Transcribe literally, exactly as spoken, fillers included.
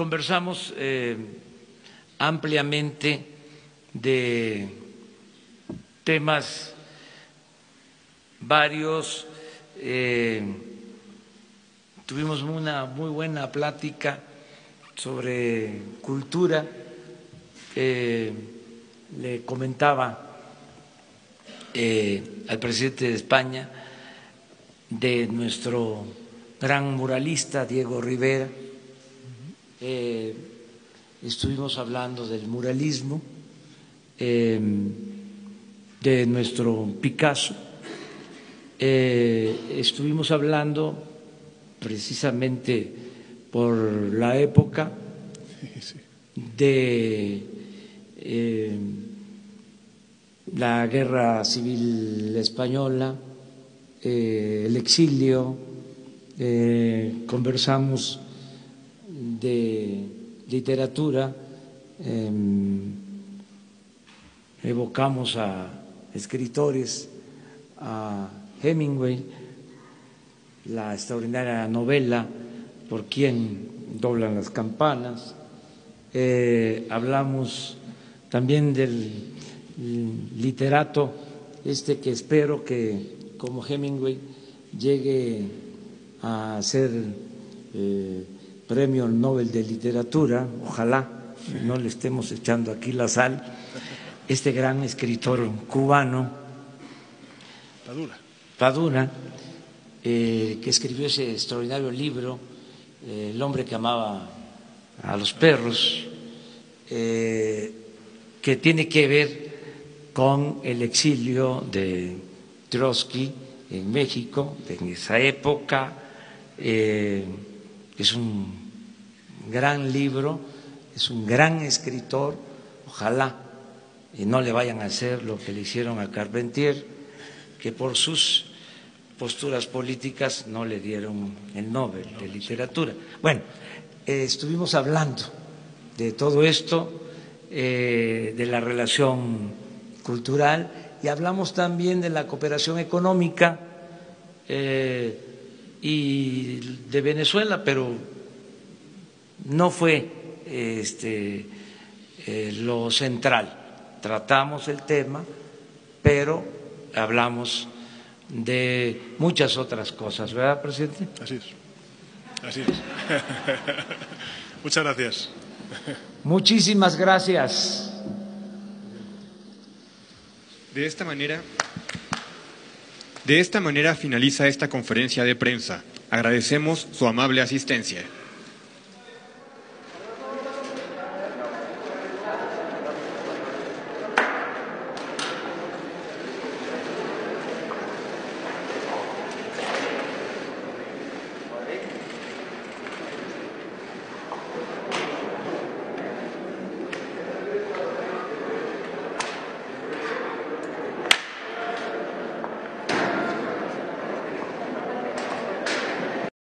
conversamos eh, ampliamente de temas varios, eh, tuvimos una muy buena plática sobre cultura, eh, le comentaba eh, al presidente de España de nuestro gran muralista Diego Rivera, eh, estuvimos hablando del muralismo, eh, de nuestro Picasso, eh, estuvimos hablando precisamente por la época de eh, la Guerra Civil Española, eh, el exilio, eh, conversamos de literatura, eh, evocamos a escritores, a Hemingway, la extraordinaria novela Por quién doblan las campanas, eh, hablamos también del literato este que espero que como Hemingway llegue a ser eh, premio Nobel de Literatura, ojalá no le estemos echando aquí la sal, este gran escritor cubano, Padura, Padura eh, que escribió ese extraordinario libro, eh, El hombre que amaba a los perros, eh, que tiene que ver con el exilio de Trotsky en México, en esa época. Eh, es un gran libro, es un gran escritor, ojalá y no le vayan a hacer lo que le hicieron a Carpentier, que por sus posturas políticas no le dieron el Nobel de Literatura. Bueno, eh, estuvimos hablando de todo esto, eh, de la relación cultural, y hablamos también de la cooperación económica eh, y de Venezuela, pero no fue este, eh, lo central. Tratamos el tema, pero hablamos de muchas otras cosas, ¿verdad, presidente? así es, así es. Muchas gracias. Muchísimas gracias. De esta manera, de esta manera finaliza esta conferencia de prensa. Agradecemos su amable asistencia.